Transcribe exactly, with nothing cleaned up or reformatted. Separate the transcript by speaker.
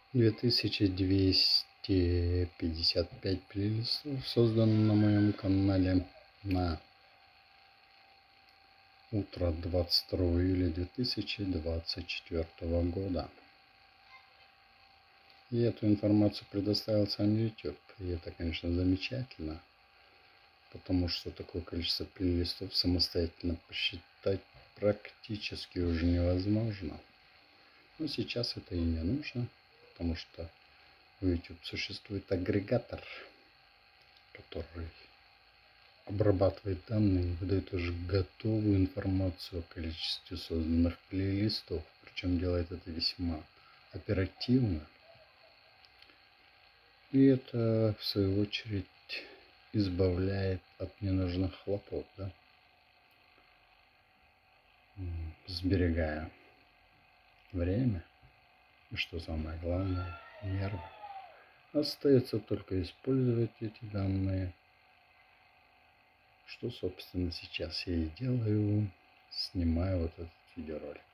Speaker 1: две тысячи двести пятьдесят пять плейлистов создано на моем канале на утро двадцать второго июля две тысячи двадцать четвёртого года. И эту информацию предоставил сам YouTube. И это, конечно, замечательно, потому что такое количество плейлистов самостоятельно посчитать практически уже невозможно. Но сейчас это и не нужно, потому что в YouTube существует агрегатор, который обрабатывает данные и выдает уже готовую информацию о количестве созданных плейлистов. Причем делает это весьма оперативно. И это, в свою очередь, избавляет от ненужных хлопот, да? Сберегая время и, что самое главное, нервы. Остается только использовать эти данные, что, собственно, сейчас я и делаю, снимаю вот этот видеоролик.